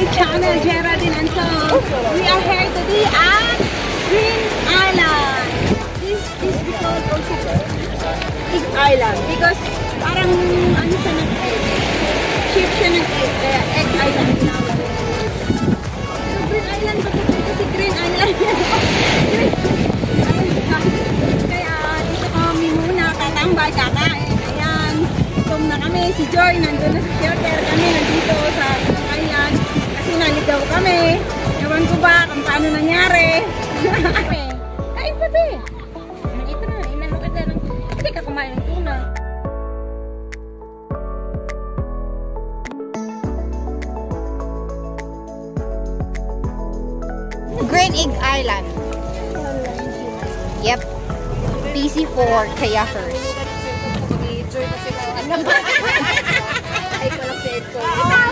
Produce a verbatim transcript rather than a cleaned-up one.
channel, Geraldine and so we are here today at Green Island. This is because also Egg Island because parang ano siya nag-egg. Ship siya nag-egg, kaya Egg Island tinawag. So Green Island ba ito? Kasi Green Island kaya dito kami muna tatambay, kakain. Ayan, gutom na kami. Si Joy nandun na sa shelter, kami nandito sa Island kasi naligaw kami. Ewan ko ba kung paano nangyari. Kain pa be. Ito na, inano ka na. Hindi ka kumain ng tuna. Green Egg Island. Yep. P C for kayakers. Ay, ko lang sa ito.